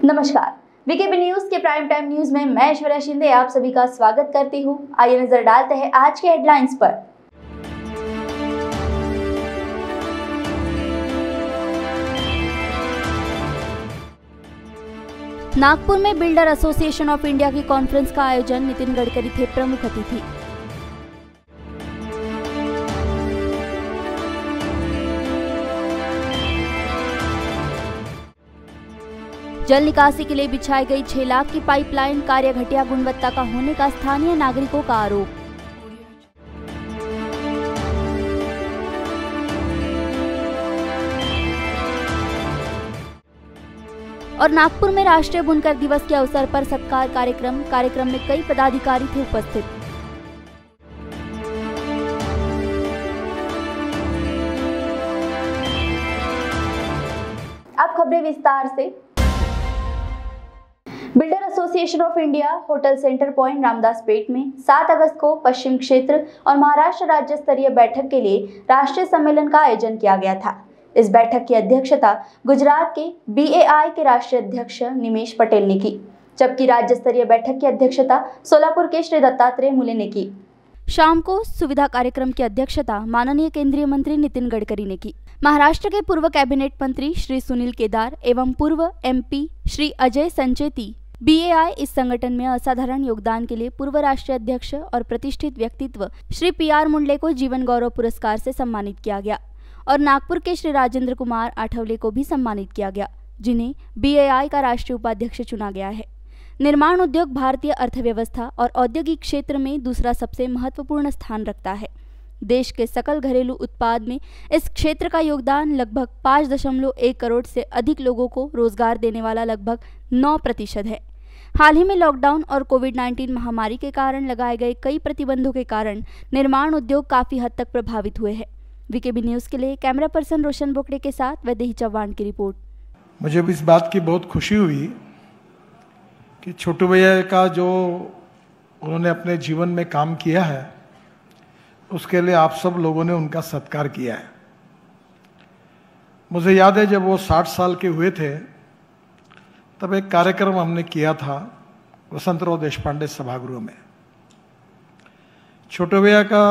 नमस्कार, VKB news के prime time news में मैं ऐश्वर्या शिंदे आप सभी का स्वागत करती हूं। आइए नजर डालते हैं आज के हेडलाइंस पर। नागपुर में बिल्डर एसोसिएशन ऑफ इंडिया की कॉन्फ्रेंस का आयोजन, नितिन गडकरी थे प्रमुख अतिथि। जल निकासी के लिए बिछाई गई 6 लाख की पाइपलाइन कार्य घटिया गुणवत्ता का होने का स्थानीय नागरिकों का आरोप। और नागपुर में राष्ट्रीय बुनकर दिवस के अवसर पर सत्कार कार्यक्रम में कई पदाधिकारी थे उपस्थित। अब खबरें विस्तार से। Builder association of India hotel centre point Ramdas Peth में 7 अगस्त को पश्चिम क्षेत्र और महाराष्ट्र राज्य स्तरीय बैठक के लिए राष्ट्रीय सम्मेलन का आयोजन किया गया था। इस बैठक की अध्यक्षता गुजरात के BAI के राष्ट्रीय अध्यक्ष निमेश पटेल ने की, जबकि राज्य स्तरीय बैठक की अध्यक्षता सोलापुर के श्री दत्तात्रेय मूले ने की। शाम को सुविधा कार्यक्रम की अध्यक्षता माननीय केंद्रीय मंत्री नितिन गडकरी ने की। महाराष्ट्र के पूर्व कैबिनेट मंत्री श्री सुनील केदार एवं पूर्व MP श्री अजय संचेती BAI इस संगठन में असाधारण योगदान के लिए पूर्व राष्ट्रीय अध्यक्ष और प्रतिष्ठित व्यक्तित्व श्री PR मुंडले को जीवन गौरव पुरस्कार से सम्मानित किया गया और नागपुर के श्री राजेंद्र कुमार आठवले को भी सम्मानित किया गया, जिन्हें BAI का राष्ट्रीय उपाध्यक्ष चुना गया है। निर्माण उद्योग भारतीय अर्थव्यवस्था और औद्योगिक क्षेत्र में दूसरा सबसे महत्वपूर्ण स्थान रखता है। देश के सकल घरेलू उत्पाद में इस क्षेत्र का योगदान लगभग 5.1 करोड़ से अधिक लोगों को रोजगार देने वाला लगभग 9% है। हाल ही में लॉकडाउन और कोविड-19 महामारी के कारण लगाए गए कई प्रतिबंधों के कारण निर्माण उद्योग काफी हद तक प्रभावित हुए हैं। वीकेबी न्यूज के लिए कैमरा पर्सन रोशन बोकड़े के साथ वैदेही चौहान की रिपोर्ट। मुझे भी इस बात की बहुत खुशी हुई कि छोटू भैया का जो उन्होंने अपने जीवन में काम किया है उसके लिए आप सब लोगों ने उनका सत्कार किया है। मुझे याद है जब वो 60 साल के हुए थे तब एक कार्यक्रम हमने किया था वसंतराव देशपांडे सभागृह में। छोटू भैया का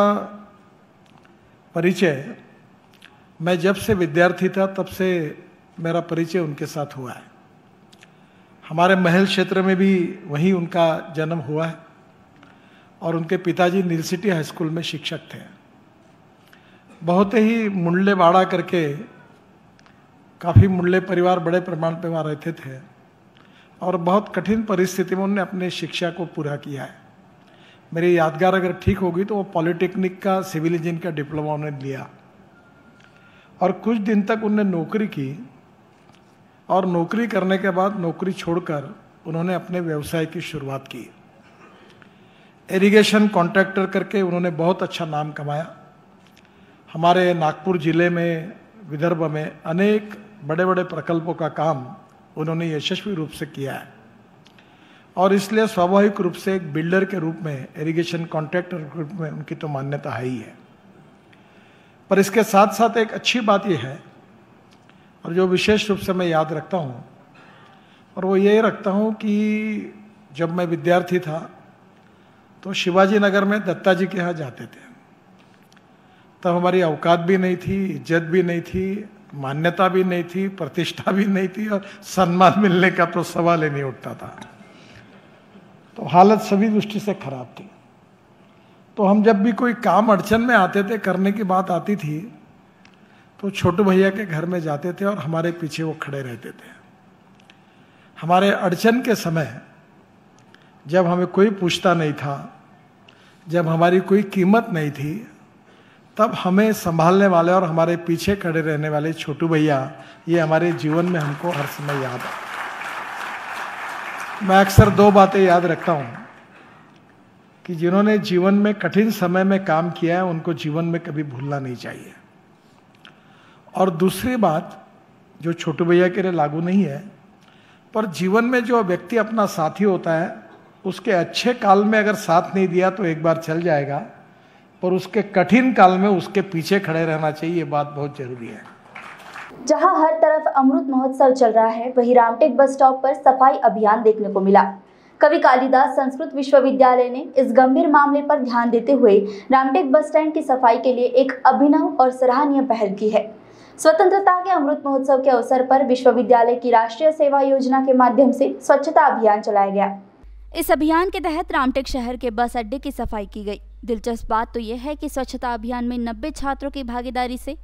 परिचय मैं जब से विद्यार्थी था तब से मेरा परिचय उनके साथ हुआ है। हमारे महल क्षेत्र में भी वहीं उनका जन्म हुआ है और उनके पिताजी नील सिटी हाई स्कूल में शिक्षक थे। बहुत ही मुंडले वाड़ा करके काफ़ी मुंडले परिवार बड़े प्रमाण पर वहाँ रहते थे और बहुत कठिन परिस्थिति में उन्होंने अपने शिक्षा को पूरा किया है। मेरी यादगार अगर ठीक होगी तो वो पॉलिटेक्निक का सिविल इंजीनियरिंग का डिप्लोमा उन्होंने लिया और कुछ दिन तक उन्होंने नौकरी की और नौकरी करने के बाद नौकरी छोड़कर उन्होंने अपने व्यवसाय की शुरुआत की। इरिगेशन कॉन्ट्रैक्टर करके उन्होंने बहुत अच्छा नाम कमाया। हमारे नागपुर जिले में, विदर्भ में अनेक बड़े बड़े प्रकल्पों का काम उन्होंने यशस्वी रूप से किया है और इसलिए स्वाभाविक रूप से एक बिल्डर के रूप में, इरिगेशन कॉन्ट्रैक्टर के रूप में उनकी तो मान्यता है ही है। पर इसके साथ साथ एक अच्छी बात यह है और जो विशेष रूप से मैं याद रखता हूँ और वो ये रखता हूँ कि जब मैं विद्यार्थी था तो शिवाजी नगर में दत्ता जी के यहाँ जाते थे। तब हमारी औकात भी नहीं थी, इज्जत भी नहीं थी, मान्यता भी नहीं थी, प्रतिष्ठा भी नहीं थी और सम्मान मिलने का तो सवाल ही नहीं उठता था। तो हालत सभी दृष्टि से खराब थी। तो हम जब भी कोई काम अड़चन में आते थे, करने की बात आती थी, तो छोटू भैया के घर में जाते थे और हमारे पीछे वो खड़े रहते थे। हमारे अड़चन के समय जब हमें कोई पूछता नहीं था, जब हमारी कोई कीमत नहीं थी, तब हमें संभालने वाले और हमारे पीछे खड़े रहने वाले छोटू भैया, ये हमारे जीवन में हमको हर समय याद है। मैं अक्सर 2 बातें याद रखता हूँ कि जिन्होंने जीवन में कठिन समय में काम किया है उनको जीवन में कभी भूलना नहीं चाहिए। और दूसरी बात जो छोटू भैया के लिए लागू नहीं है, पर जीवन में जो व्यक्ति अपना साथी होता है उसके अच्छे काल में अगर साथ नहीं दिया तो एक बार चल जाएगा, पर उसके कठिन काल में उसके पीछे खड़े रहना चाहिए। ये बात बहुत जरूरी है। जहां हर तरफ अमृत महोत्सव चल रहा है, वहीं रामटेक बस स्टॉप पर सफाई अभियान देखने को मिला। कवि कालिदास संस्कृत विश्वविद्यालय ने इस गंभीर मामले पर ध्यान देते हुए रामटेक बस स्टैंड की सफाई के लिए एक अभिनव और सराहनीय पहल की है। स्वतंत्रता के अमृत महोत्सव के अवसर पर विश्वविद्यालय की राष्ट्रीय सेवा योजना के माध्यम से स्वच्छता अभियान चलाया गया। इस अभियान के तहत रामटेक शहर के बस अड्डे की सफाई की गई। दिलचस्प बात तो यह है कि स्वच्छता अभियान में 90 छात्रों की भागीदारी से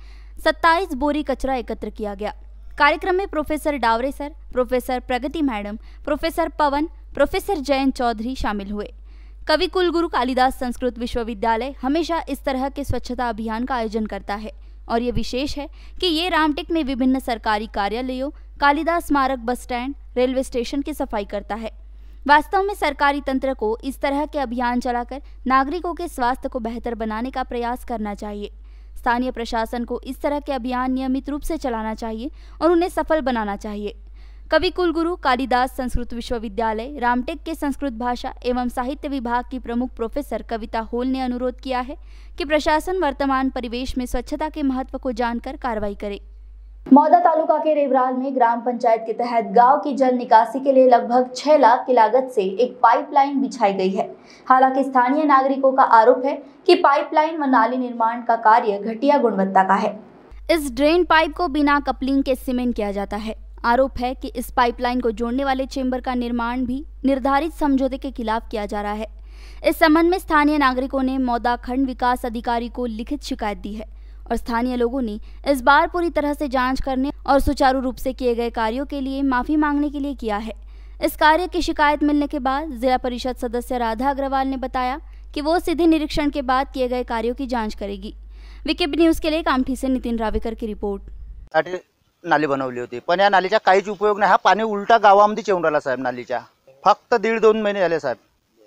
27 बोरी कचरा एकत्र किया गया। कार्यक्रम में professor Daware sir, professor Pragati madam, professor Pawan, professor Jayant Chaudhary शामिल हुए। कवि कुलगुरु कालिदास संस्कृत विश्वविद्यालय हमेशा इस तरह के स्वच्छता अभियान का आयोजन करता है और ये विशेष है कि ये रामटेक में विभिन्न सरकारी कार्यालयों, कालिदास स्मारक बस स्टैंड, रेलवे स्टेशन की सफाई करता है। वास्तव में सरकारी तंत्र को इस तरह के अभियान चलाकर नागरिकों के स्वास्थ्य को बेहतर बनाने का प्रयास करना चाहिए। स्थानीय प्रशासन को इस तरह के अभियान नियमित रूप से चलाना चाहिए और उन्हें सफल बनाना चाहिए। कवि कुलगुरु कालिदास संस्कृत विश्वविद्यालय रामटेक के संस्कृत भाषा एवं साहित्य विभाग की प्रमुख प्रोफेसर कविता होल ने अनुरोध किया है कि प्रशासन वर्तमान परिवेश में स्वच्छता के महत्व को जानकर कार्रवाई करे। मौदा तालुका के रेवराल में ग्राम पंचायत के तहत गांव की जल निकासी के लिए लगभग 6 लाख की लागत से एक पाइपलाइन बिछाई गई है। हालांकि स्थानीय नागरिकों का आरोप है कि पाइपलाइन व नाली निर्माण का कार्य घटिया गुणवत्ता का है। इस ड्रेन पाइप को बिना कपलिंग के सीमेंट किया जाता है। आरोप है कि इस पाइपलाइन को जोड़ने वाले चेंबर का निर्माण भी निर्धारित समझौते के खिलाफ किया जा रहा है। इस संबंध में स्थानीय नागरिकों ने मौदा खंड विकास अधिकारी को लिखित शिकायत दी है और स्थानीय लोगों ने इस बार पूरी तरह से जांच करने और सुचारू रूप से किए गए कार्यों के लिए माफी मांगने के लिए किया है। इस कार्य की शिकायत मिलने के बाद जिला परिषद सदस्य राधा अग्रवाल ने बताया कि वो सीधे निरीक्षण के बाद किए गए कार्यों की जांच करेगी। विकेबी न्यूज के लिए कामठी से नितिन रावेकर की रिपोर्ट। नाली बनवली होती पण या नालीचा काहीच उपयोग नाही। हा पाणी उलटा गावामध्ये येऊन राहिला साहेब। नालीच्या फक्त 1.5-2 महिने झाले साहेब।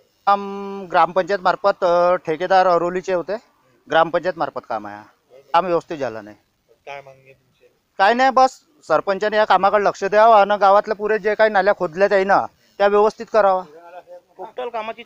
ग्रामपंचायत मार्फत ठेकेदार अरोलीचे होते, ग्रामपंचायत मार्फत काम आहे। काम व्यवस्थित झालं नाही। काय मागणी तुमची? काय नाही, बस सरपंचाने या कामाकडे लक्ष द्यावं आणि गावातले पुरे जे काही नाल्या खोदल्या आहेत ना त्या व्यवस्थित करावा। टोटल कामाची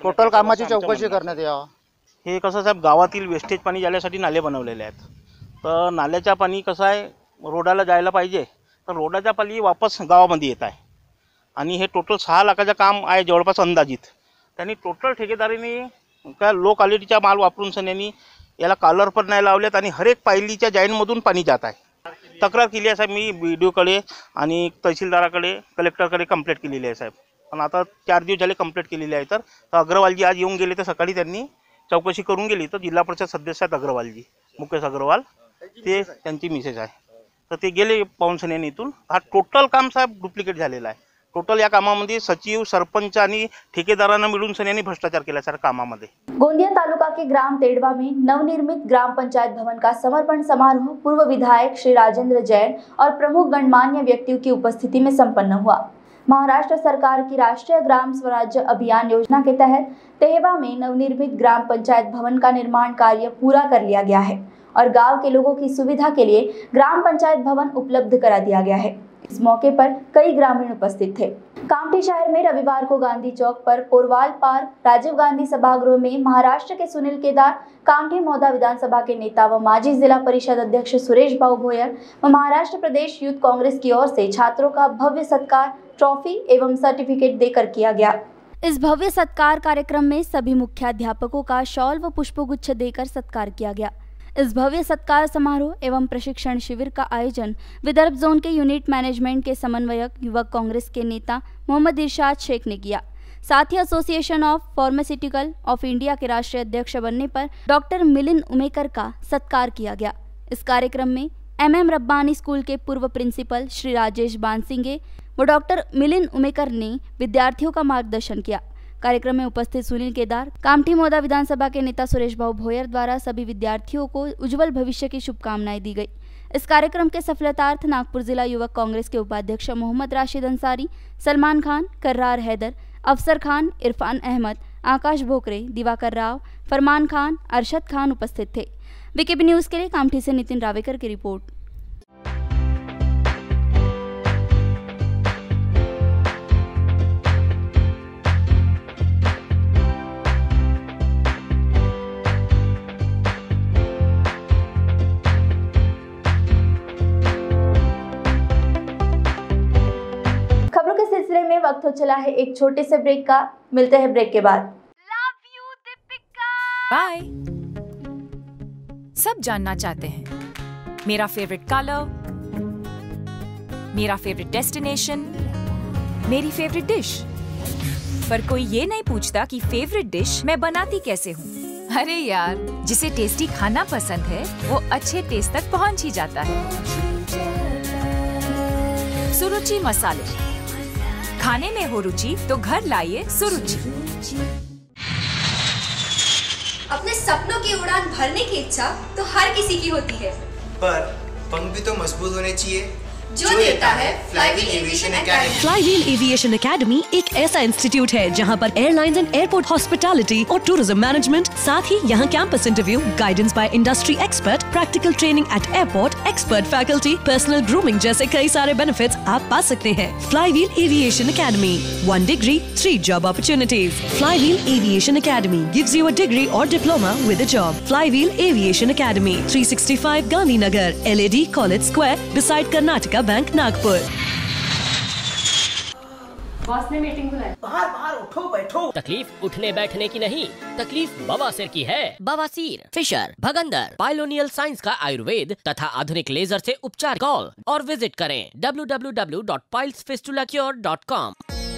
चौकशी करण्यात यावं। हे कसं साहेब, गावातील वेस्टेज पाणी जाण्यासाठी नाले बनवलेले आहेत। तर नाल्याचा पाणी कसं आहे, रोडाला जायला पाहिजे, तर रोडाचा पाणी वापस गावामध्ये येत आहे आणि हे टोटल 6 लाखाचं काम आहे जवळपास अंदाजित। त्यांनी टोटल ठेकेदारीने काय लो क्वालिटीचा माल वापरून सन्यांनी याला कॉलर पण नाही लावलेत आणि हर एक पायलीच्या जाईनमधून पाणी जात आहे। तक्रार केली आहे साहेब मी बीडीओकडे आणि तहसीलदाराकडे, कलेक्टरकडे कंप्लेंट केलेली आहे साहेब। पण आता 4 दिवस झाले कंप्लेंट केलेली आहे। तर अग्रवालजी आज येऊन गेले, तर सकाळी त्यांनी चौकशी करून गेली। तर जिल्हा परिषद सदस्य आहेत अग्रवालजी, मुकेश अग्रवाल, ते त्यांची मिसेस आहे। तर ते गेले पाऊनसन्यानी इथून। हा टोटल काम साहेब डुप्लिकेट झालेला आहे। टोटल या कामामध्ये सचिव, सरपंच आणि ठेकेदारांना मिळून सन्यांनी भ्रष्टाचार केला सर कामामध्ये। गोंदिया तालुका के ग्राम तेड़वा में नवनिर्मित ग्राम पंचायत भवन का समर्पण समारोह पूर्व विधायक श्री राजेंद्र जैन और प्रमुख गणमान्य व्यक्तियों की उपस्थिति में संपन्न हुआ। महाराष्ट्र सरकार की राष्ट्रीय ग्राम स्वराज्य अभियान योजना के तहत तेहवा में नवनिर्मित ग्राम पंचायत भवन का निर्माण कार्य पूरा कर लिया गया है और गांव के लोगों की सुविधा के लिए ग्राम पंचायत भवन उपलब्ध करा दिया गया है। इस मौके पर कई ग्रामीण उपस्थित थे। कामठी शहर में रविवार को गांधी चौक पर पोरवाल पार राजीव गांधी सभागृह में महाराष्ट्र के सुनील केदार, कामठी मौदा विधानसभा के नेता व माजी जिला परिषद अध्यक्ष सुरेश भाऊ भोयर व महाराष्ट्र प्रदेश यूथ कांग्रेस की ओर से छात्रों का भव्य सत्कार, ट्रॉफी एवं सर्टिफिकेट देकर किया गया। इस भव्य सत्कार कार्यक्रम में सभी मुख्याध्यापकों का शॉल व पुष्पगुच्छ देकर सत्कार किया गया। इस भव्य सत्कार समारोह एवं प्रशिक्षण शिविर का आयोजन विदर्भ जोन के यूनिट मैनेजमेंट के समन्वयक युवक कांग्रेस के नेता मोहम्मद इरशाद शेख ने किया। साथ ही association of pharmaceutical of India के राष्ट्रीय अध्यक्ष बनने पर डॉक्टर मिलिंद उमेकर का सत्कार किया गया। इस कार्यक्रम में MM रब्बानी स्कूल के पूर्व प्रिंसिपल श्री राजेश बानसिंगे व डॉक्टर मिलिंद उमेकर ने विद्यार्थियों का मार्गदर्शन किया। कार्यक्रम में उपस्थित सुनील केदार, कामठी मौदा विधानसभा के नेता सुरेश भाऊ भोयर द्वारा सभी विद्यार्थियों को उज्जवल भविष्य की शुभकामनाएं दी गई। इस कार्यक्रम के सफलतार्थ नागपुर जिला युवक कांग्रेस के उपाध्यक्ष मोहम्मद राशिद अंसारी, सलमान खान, कर्रार हैदर, अफसर खान, इरफान अहमद, आकाश भोकरे, दिवाकर राव, फरमान खान, अरशद खान उपस्थित थे। विकेबी न्यूज के लिए कामठी से नितिन रावेकर की रिपोर्ट। वक्त हो चला है एक छोटे से ब्रेक का। मिलते हैं ब्रेक के बाद। बाय। सब जानना चाहते हैं मेरा फेवरेट कलर, मेरा फेवरेट डेस्टिनेशन, मेरी फेवरेट डिश, पर कोई ये नहीं पूछता कि फेवरेट डिश मैं बनाती कैसे हूँ। अरे यार, जिसे टेस्टी खाना पसंद है वो अच्छे टेस्ट तक पहुँच ही जाता है। सुरुचि मसाले, खाने में हो रुचि तो घर लाइए सुरुचि। अपने सपनों की उड़ान भरने की इच्छा तो हर किसी की होती है, पर पंख भी तो मजबूत होने चाहिए, जो देता है flywheel aviation academy. Flywheel aviation academy एक ऐसा इंस्टीट्यूट है जहां पर एयरलाइंस एंड एयरपोर्ट हॉस्पिटैलिटी और टूरिज्म मैनेजमेंट, साथ ही यहां campus interview, guidance by industry expert, practical training at airport, expert faculty, personal grooming जैसे कई सारे बेनिफिट्स आप पा सकते हैं। Flywheel aviation academy, 1 degree, 3 job opportunities. Flywheel Aviation Academy gives you a degree or diploma with a job. Flywheel Aviation Academy, 365 Gandhinagar, LAD College Square, beside Karnataka bank Nagpur. Boss ने meeting बुलाई। बाहर उठो बैठो। तकलीफ उठने बैठने की नहीं, तकलीफ बवासीर की है। बवासीर, फिशर, भगंदर, पाइलोनियल साइंस का आयुर्वेद तथा आधुनिक लेजर से उपचार। कॉल और विजिट करें www.pilesfistulacure.com।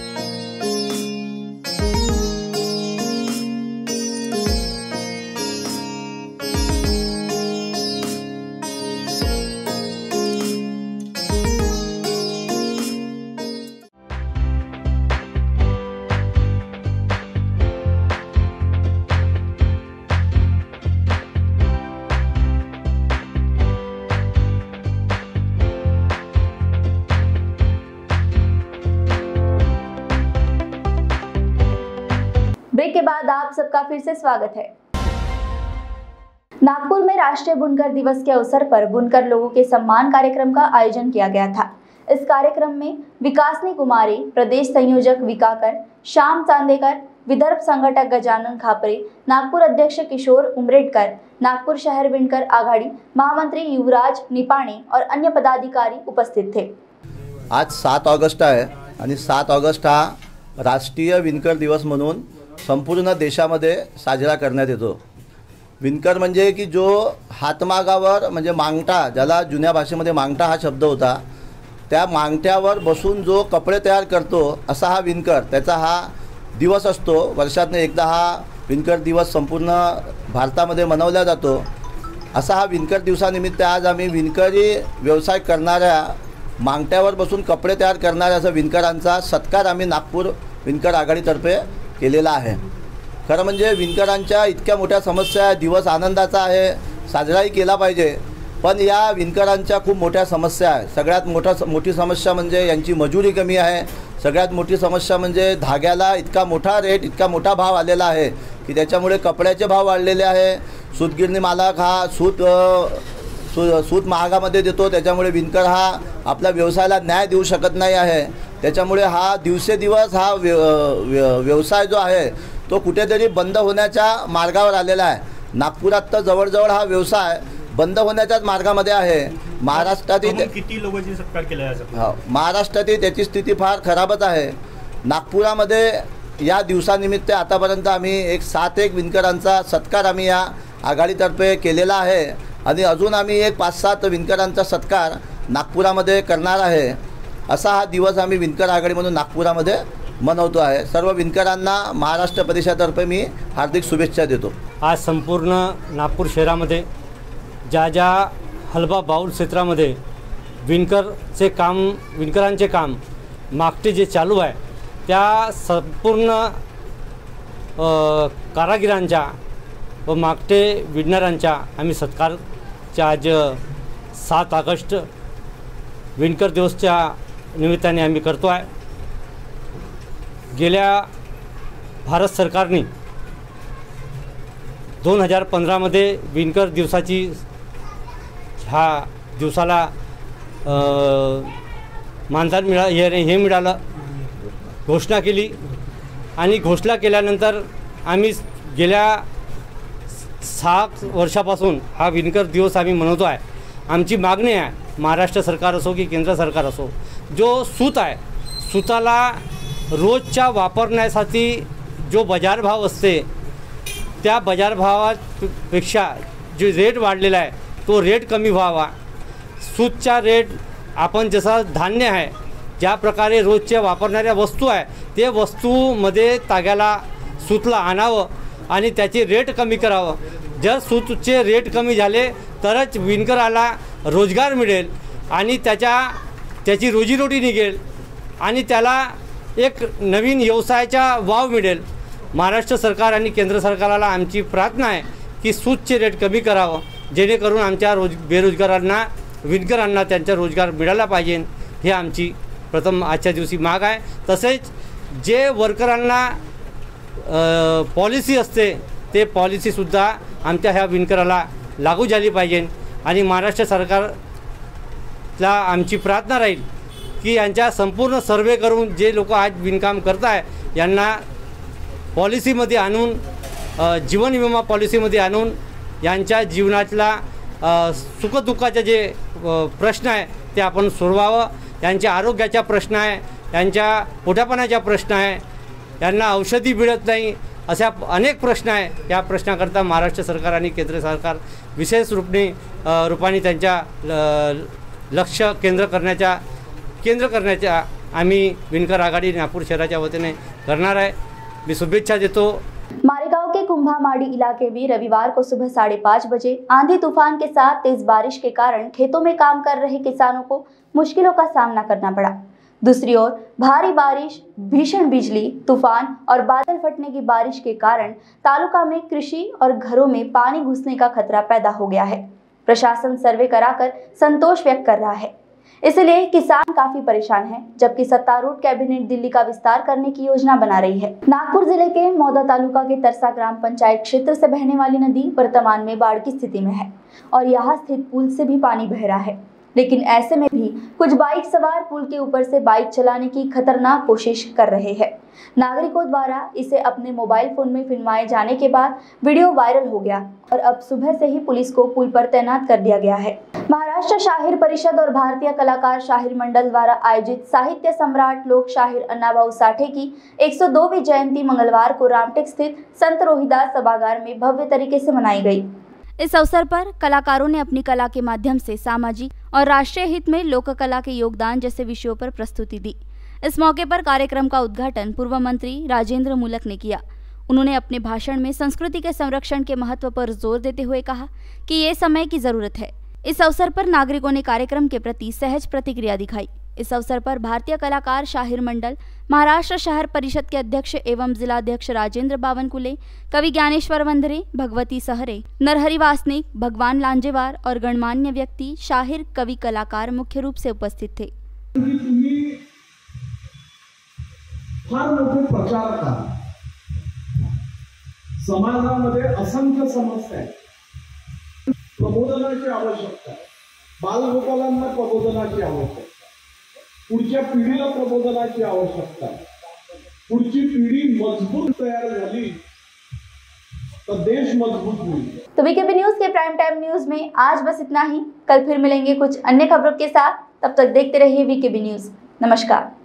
ब्रेक के बाद आप सबका फिर से स्वागत है। नागपुर में राष्ट्रीय बुनकर दिवस के अवसर पर बुनकर लोगों के सम्मान कार्यक्रम का आयोजन किया गया था। इस कार्यक्रम में विकासनी कुमारी, प्रदेश संयोजक विकाकर, श्याम चांदेकर, विदर्भ संघटक गजानन खापरे, नागपुर अध्यक्ष किशोर उमरेडकर, नागपुर शहर विणकर आघाड़ी महामंत्री युवराज निपाणे और अन्य पदाधिकारी उपस्थित थे। आज 7 ऑगस्ट आहे आणि 7 ऑगस्ट हा राष्ट्रीय विणकर दिवस म्हणून संपूर्ण देशामध्ये साजरा करण्यात येतो। विणकर म्हणजे की जो हातमागावर म्हणजे मांगटा, ज्याला जुन्या भाषेमध्ये मांगटा हा शब्द होता, त्या मांगट्यावर बसून जो कपडे तयार करतो असा हा विणकर, त्याचा हा दिवस असतो। वर्षातून एकदा हा विणकर दिवस संपूर्ण भारतामध्ये मनवला जातो। असा हा विणकर दिवसानिमित्त आज आम्ही विणकरी व्यवसाय करणाऱ्या, मांगट्यावर बसून कपडे तयार करणाऱ्या अशा विणकरांचा सत्कार आम्ही नागपूर विणकर आघाडीतर्फे केलेला आहे। खरं म्हणजे विणकरांच्या इतक्या मोठ्या समस्या, दिवस आनंदाचा आहे, साजराही केला पाहिजे, पण या विणकरांच्या खूप मोठ्या समस्या आहे। सगळ्यात मोठी समस्या म्हणजे यांची मजुरी कमी आहे। सगळ्यात मोठी समस्या म्हणजे धाग्याला इतका मोठा रेट, इतका मोठा भाव आलेला आहे की त्याच्यामुळे कपड्याचे भाव वाढलेले आहे। सूतगिरणी मालक हा सूत महागामध्ये देतो, त्याच्यामुळे विणकर हा आपल्या व्यवसायाला न्याय देऊ शकत नाही आहे। त्याच्यामुळे हा दिवसेदिवस हा व्यवसाय जो आहे तो कुठेतरी बंद होण्याच्या मार्गावर आलेला आहे। नागपुरात तर जवळजवळ हा व्यवसाय बंद होण्याच्याच मार्गामध्ये आहे। महाराष्ट्रातील किती लोकांची सत्कार केला जातो? हो, महाराष्ट्रातील त्याची स्थिती फार खराबच आहे। नागपुरामध्ये या दिवसानिमित्त आतापर्यंत आम्ही एक 7 विणकरांचा सत्कार आम्ही या आघाडीतर्फे केलेला आहे आणि अजून आम्ही एक 5-7 विणकरांचा सत्कार नागपुरामध्ये करणार आहे। असा हा दिवस आम्ही विणकर आघाडी म्हणून नागपुरामध्ये मनवतो आहे। सर्व विणकरांना महाराष्ट्र परिषदेतर्फे मी हार्दिक शुभेच्छा देतो। आज संपूर्ण नागपूर शहरामध्ये ज्या हलबा बाउल क्षेत्रामध्ये विणकरांचे काम मागटे जे चालू आहे त्या संपूर्ण कारागिरांच्या व मागटे विणणाऱ्यांच्या आम्ही सत्कारच्या आज 7 ऑगस्ट विणकर दिवसच्या निमित्ताने आम्ही करतो आहे। गेल्या भारत सरकारने 2015मध्ये विणकर दिवसाची ह्या दिवसाला मानधन मिळालं घोषणा केली आणि घोषणा केल्यानंतर आम्ही गेल्या 7 वर्षापासून हा विणकर दिवस आम्ही मनवतो आहे। आमची मागणी आहे, महाराष्ट्र सरकार असो की केंद्र सरकार असो, जो सूत आहे, सुताला रोजच्या वापरण्यासाठी जो बाजारभाव असते त्या बाजारभावापेक्षा जो रेट वाढलेला आहे तो रेट कमी व्हावा। सूतचा रेट आपण जसा धान्य आहे ज्या प्रकारे रोजच्या वापरणाऱ्या वस्तू आहे ते वस्तूमध्ये ताग्याला सूतला आणावं आणि त्याचे रेट कमी करावं। जर सूतचे रेट कमी झाले तरच विणकराला रोजगार मिळेल आणि त्याची रोजीरोटी निघेल आणि त्याला एक नवीन व्यवसायाचा वाव मिळेल। महाराष्ट्र सरकार आणि केंद्र सरकारला आमची प्रार्थना आहे की सूतचे रेट कमी करावं जेणेकरून आमच्या बेरोजगारांना विणकरांना त्यांचा रोजगार मिळाला पाहिजे। हे आमची प्रथम आजच्या दिवशी माग आहे। तसेच जे वर्करांना पॉलिसी असते ते पॉलिसीसुद्धा आमच्या ह्या विणकराला लागू झाली पाहिजे आणि महाराष्ट्र सरकारला आमची प्रार्थना राहील की यांच्या संपूर्ण सर्वे करून जे लोक आज विणकाम करत आहे यांना पॉलिसीमध्ये आणून जीवन विमा पॉलिसीमध्ये आणून यांच्या जीवनातला सुखदुःखाचे जे प्रश्न आहे ते आपण सोडवावं। यांच्या आरोग्याचा प्रश्न आहे, यांच्या पोटापाण्याचा प्रश्न आहे, यांना औषधी मिळत नाही, अशा अनेक प्रश्न आहे। या प्रश्नाकरता महाराष्ट्र सरकार आणि केंद्र सरकार विशेष रूपाने त्यांच्या लक्ष केंद्र करण्याच्या आम्ही विणकर आघाडी नागपूर शहराच्या वतीने करणार आहे। मैं शुभेच्छा देता हूं। मारेगांव के कुंभामाड़ी इलाके में रविवार को सुबह 5:30 बजे आंधी तूफान के साथ तेज बारिश के कारण खेतों में काम कर रहे किसानों को मुश्किलों का सामना करना पड़ा। दूसरी ओर भारी बारिश, भीषण बिजली, तूफान और बादल फटने की बारिश के कारण तालुका में कृषि और घरों में पानी घुसने का खतरा पैदा हो गया है। प्रशासन सर्वे कराकर संतोष व्यक्त कर रहा है, इसलिए किसान काफी परेशान हैं, जबकि सत्तारूढ़ कैबिनेट दिल्ली का विस्तार करने की योजना बना रही है। नागपुर जिले के मौदा तालुका के तरसा ग्राम पंचायत क्षेत्र से बहने वाली नदी वर्तमान में बाढ़ की स्थिति में है और यहाँ स्थित पुल से भी पानी बह रहा है। लेकिन ऐसे में भी कुछ बाइक सवार पुल के ऊपर से बाइक चलाने की खतरनाक कोशिश कर रहे हैं। नागरिकों द्वारा इसे अपने मोबाइल फोन में फिल्माए जाने के बाद वीडियो वायरल हो गया और अब सुबह से ही पुलिस को पुल पर तैनात कर दिया गया है। महाराष्ट्र शाहिर परिषद और भारतीय कलाकार शाहिर मंडल द्वारा आयोजित साहित्य सम्राट लोक शाहिर अन्नाभाऊ साठे की 102वीं जयंती मंगलवार को रामटेक स्थित संत रोहिदास सभागार में भव्य तरीके से मनाई गई। इस अवसर पर कलाकारों ने अपनी कला के माध्यम से सामाजिक और राष्ट्रीय हित में लोक कला के योगदान जैसे विषयों पर प्रस्तुति दी। इस मौके पर कार्यक्रम का उद्घाटन पूर्व मंत्री राजेंद्र मूलक ने किया। उन्होंने अपने भाषण में संस्कृति के संरक्षण के महत्व पर जोर देते हुए कहा कि ये समय की जरूरत है। इस अवसर पर नागरिकों ने कार्यक्रम के प्रति सहज प्रतिक्रिया दिखाई। इस अवसर पर भारतीय कलाकार शाहिर मंडल, महाराष्ट्र शहर परिषद के अध्यक्ष एवं जिलाध्यक्ष राजेंद्र बावनकुले, कवि ज्ञानेश्वर वंदरे, भगवती सहरे, नरहरि वासनिक, भगवान लांजेवार और गणमान्य व्यक्ति, शाहिर, कवि, कलाकार मुख्य रूप से उपस्थित थे। फार मोठे प्रचारक आहात, समाजामध्ये असंख्य समस्या आहेत, प्रबोधनाची आवश्यकता आहे, बालगोपालांना प्रबोधनाची आवश्यकता आहे, पुढच्या पिढीला प्रबोधनाची आवश्यकता आहे। पुढची पिढी मजबूत तयार झाली तो देश मजबूत होईल। तो वीकेबी न्यूज के प्राइम टाइम न्यूज में आज बस इतना ही। कल फिर मिलेंगे कुछ अन्य खबरों के साथ, तब तक देखते रहिए वीकेबी न्यूज। नमस्कार।